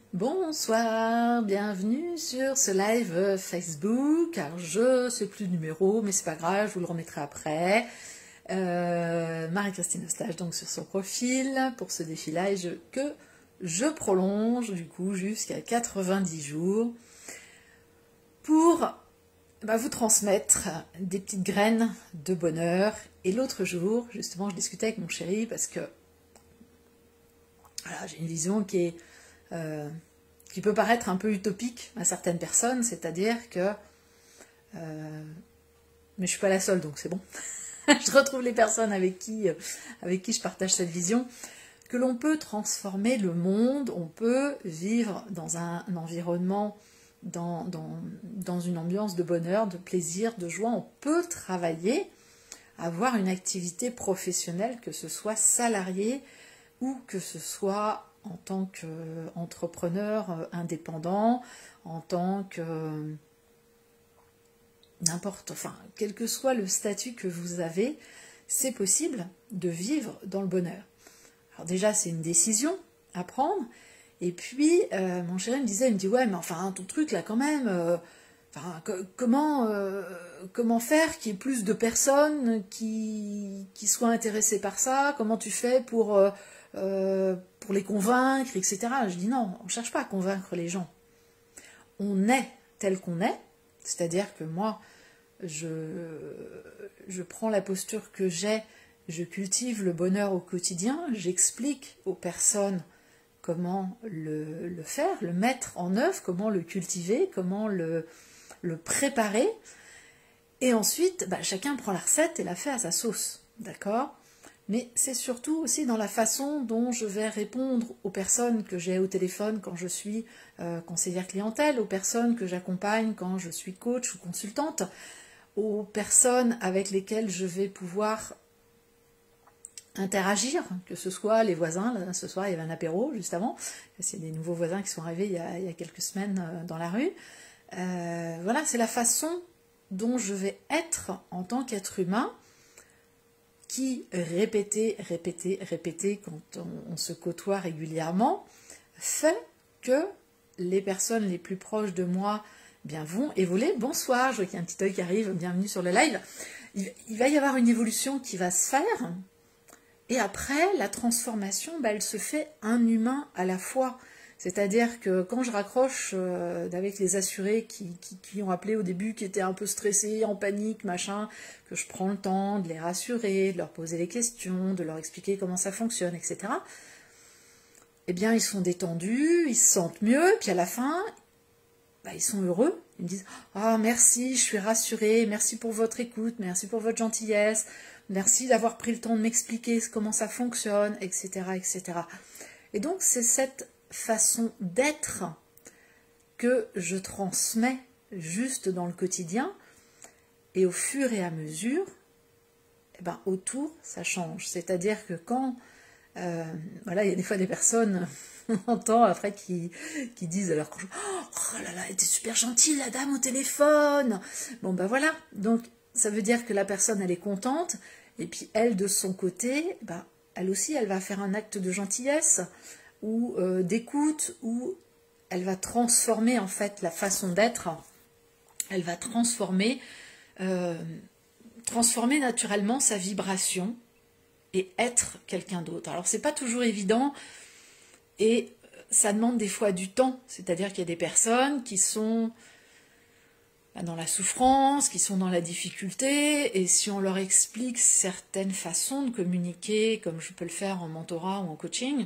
Bonsoir, bienvenue sur ce live Facebook. Alors je sais plus le numéro, mais c'est pas grave, je vous le remettrai après. Marie-Christine Eustache, donc sur son profil, pour ce défilage que je prolonge du coup jusqu'à 90 jours pour vous transmettre des petites graines de bonheur. Et l'autre jour, justement, je discutais avec mon chéri parce que voilà, j'ai une vision qui peut paraître un peu utopique à certaines personnes, c'est-à-dire que... mais je suis pas la seule, donc c'est bon. Je retrouve les personnes avec qui je partage cette vision, que l'on peut transformer le monde, on peut vivre dans un environnement, dans une ambiance de bonheur, de plaisir, de joie, on peut travailler, avoir une activité professionnelle, que ce soit salarié ou que ce soit en tant qu'entrepreneur indépendant, en tant que n'importe, enfin, quel que soit le statut que vous avez, c'est possible de vivre dans le bonheur. Alors déjà, c'est une décision à prendre. Et puis, mon chéri me dit, ouais, mais enfin, ton truc là quand même, comment faire qu'il y ait plus de personnes qui soient intéressées par ça? Comment tu fais pour les convaincre, etc. Je dis non, on ne cherche pas à convaincre les gens. On est tel qu'on est, c'est-à-dire que moi, je prends la posture que j'ai, je cultive le bonheur au quotidien, j'explique aux personnes comment le faire, le mettre en œuvre, comment le cultiver, comment le préparer. Et ensuite, chacun prend la recette et la fait à sa sauce, d'accord ? Mais c'est surtout aussi dans la façon dont je vais répondre aux personnes que j'ai au téléphone quand je suis conseillère clientèle, aux personnes que j'accompagne quand je suis coach ou consultante, aux personnes avec lesquelles je vais pouvoir interagir, que ce soit les voisins. Là, ce soir il y avait un apéro juste avant, c'est des nouveaux voisins qui sont arrivés il y a quelques semaines dans la rue. Voilà, c'est la façon dont je vais être en tant qu'être humain, qui répéter quand on se côtoie régulièrement, fait que les personnes les plus proches de moi vont évoluer. Bonsoir, je vois qu'il y a un petit œil qui arrive, bienvenue sur le live. Il va y avoir une évolution qui va se faire, et après, la transformation, elle se fait un humain à la fois. C'est-à-dire que quand je raccroche avec les assurés qui ont appelé au début, qui étaient un peu stressés, en panique, machin, que je prends le temps de les rassurer, de leur poser les questions, de leur expliquer comment ça fonctionne, etc. Eh bien, ils sont détendus, ils se sentent mieux, puis à la fin, ils sont heureux. Ils me disent « Ah, merci, je suis rassurée, merci pour votre écoute, merci pour votre gentillesse, merci d'avoir pris le temps de m'expliquer comment ça fonctionne, etc. etc. » Et donc, c'est cette façon d'être que je transmets juste dans le quotidien, et au fur et à mesure, autour, ça change. C'est-à-dire que quand, il y a des fois des personnes, on entend après qui disent alors oh là là, elle était super gentille la dame au téléphone. Bon voilà, donc ça veut dire que la personne elle est contente, et puis elle de son côté, elle aussi elle va faire un acte de gentillesse ou d'écoute, où elle va transformer en fait la façon d'être, elle va transformer naturellement sa vibration et être quelqu'un d'autre. Alors c'est pas toujours évident et ça demande des fois du temps, c'est-à-dire qu'il y a des personnes qui sont dans la souffrance, qui sont dans la difficulté, et si on leur explique certaines façons de communiquer, comme je peux le faire en mentorat ou en coaching,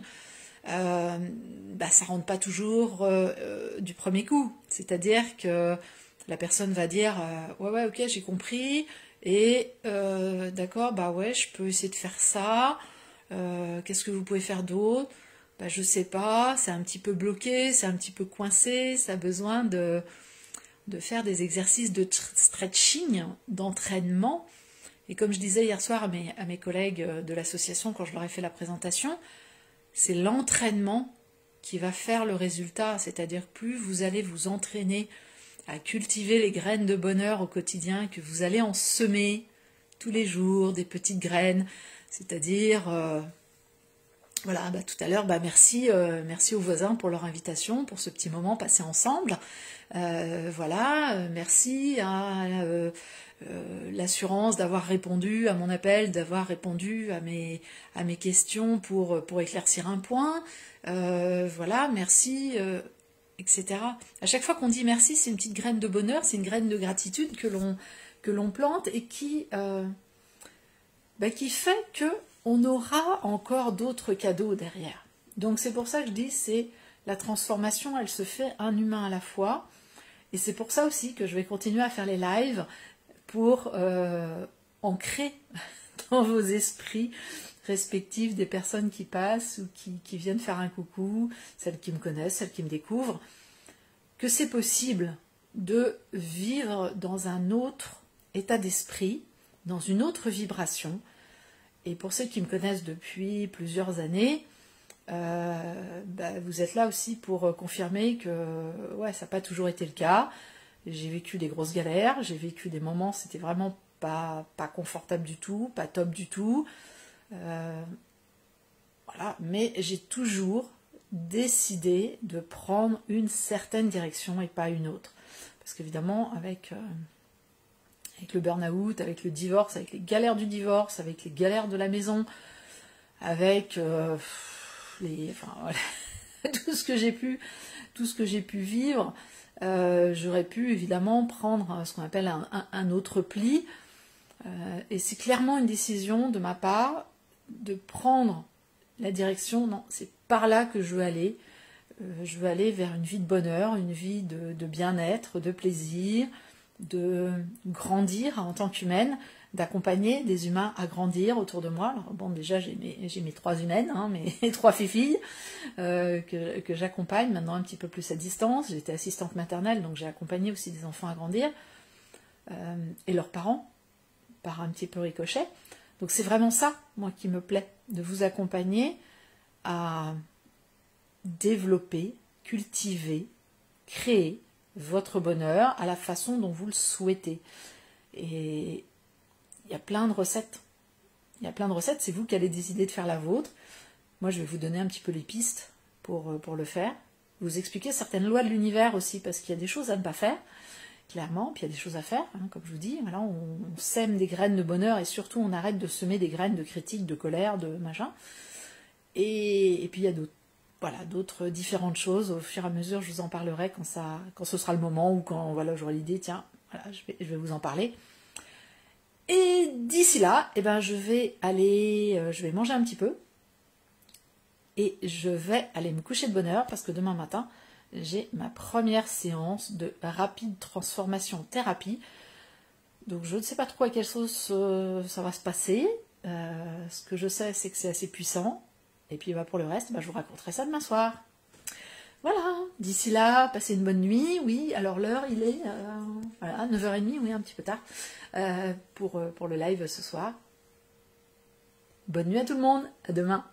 ça rentre pas toujours du premier coup. C'est-à-dire que la personne va dire ouais ok j'ai compris, et d'accord ouais je peux essayer de faire ça, qu'est-ce que vous pouvez faire d'autre? Je sais pas, c'est un petit peu bloqué, c'est un petit peu coincé, ça a besoin de faire des exercices de stretching, d'entraînement. Et comme je disais hier soir à mes collègues de l'association quand je leur ai fait la présentation, c'est l'entraînement qui va faire le résultat, c'est-à-dire plus vous allez vous entraîner à cultiver les graines de bonheur au quotidien, que vous allez en semer tous les jours, des petites graines, c'est-à-dire Voilà, bah, tout à l'heure, bah, merci, merci aux voisins pour leur invitation, pour ce petit moment passé ensemble. Voilà, merci à l'assurance d'avoir répondu à mon appel, d'avoir répondu à mes questions pour éclircir un point. Voilà, merci, etc. À chaque fois qu'on dit merci, c'est une petite graine de bonheur, c'est une graine de gratitude que l'on plante et qui fait que on aura encore d'autres cadeaux derrière. Donc c'est pour ça que je dis, c'est la transformation, elle se fait un humain à la fois. Et c'est pour ça aussi que je vais continuer à faire les lives pour ancrer dans vos esprits respectifs des personnes qui passent ou qui viennent faire un coucou, celles qui me connaissent, celles qui me découvrent, que c'est possible de vivre dans un autre état d'esprit, dans une autre vibration. Et pour ceux qui me connaissent depuis plusieurs années, vous êtes là aussi pour confirmer que ouais, ça n'a pas toujours été le cas. J'ai vécu des grosses galères, j'ai vécu des moments, c'était vraiment pas confortable du tout, pas top du tout. Voilà, mais j'ai toujours décidé de prendre une certaine direction et pas une autre. Parce qu'évidemment, avec le burn-out, avec le divorce, avec les galères du divorce, avec les galères de la maison, avec voilà, tout ce que j'ai pu vivre, j'aurais pu évidemment prendre ce qu'on appelle un autre pli. Et c'est clairement une décision de ma part de prendre la direction, non, c'est par là que je veux aller. Je veux aller vers une vie de bonheur, une vie de bien-être, de plaisir, de grandir en tant qu'humaine, d'accompagner des humains à grandir autour de moi. Alors, bon, déjà j'ai mes 3 humaines, hein, mes 3 filles que j'accompagne maintenant un petit peu plus à distance. J'étais assistante maternelle, donc j'ai accompagné aussi des enfants à grandir et leurs parents par un petit peu ricochet. Donc c'est vraiment ça, moi, qui me plaît, de vous accompagner à développer, cultiver, créer votre bonheur à la façon dont vous le souhaitez. Et il y a plein de recettes. Il y a plein de recettes, c'est vous qui allez décider de faire la vôtre. Moi, je vais vous donner un petit peu les pistes pour le faire. Vous expliquer certaines lois de l'univers aussi, parce qu'il y a des choses à ne pas faire, clairement, puis il y a des choses à faire, hein, comme je vous dis. Voilà, on sème des graines de bonheur et surtout on arrête de semer des graines de critique, de colère, de machin. Et puis il y a d'autres différentes choses. Au fur et à mesure, je vous en parlerai quand ce sera le moment ou quand voilà, j'aurai l'idée, tiens, voilà, je vais vous en parler. Et d'ici là, je vais manger un petit peu et je vais aller me coucher de bonne heure parce que demain matin, j'ai ma première séance de rapide transformation thérapie. Donc je ne sais pas trop à quelle sauce ça va se passer. Ce que je sais, c'est que c'est assez puissant. Et puis pour le reste, je vous raconterai ça demain soir. Voilà, d'ici là, passez une bonne nuit. Oui, alors l'heure, il est 9h30, oui, un petit peu tard, pour le live ce soir. Bonne nuit à tout le monde, à demain.